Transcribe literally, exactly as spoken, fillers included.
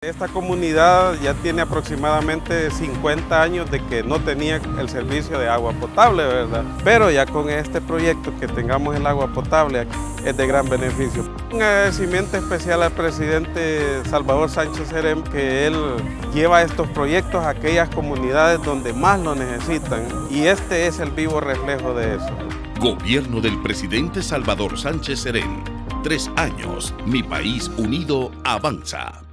Esta comunidad ya tiene aproximadamente cincuenta años de que no tenía el servicio de agua potable, ¿verdad? Pero ya con este proyecto que tengamos el agua potable es de gran beneficio. Un agradecimiento especial al presidente Salvador Sánchez Serén, que él lleva estos proyectos a aquellas comunidades donde más lo necesitan, y este es el vivo reflejo de eso. Gobierno del presidente Salvador Sánchez Serén. Tres años, mi país unido avanza.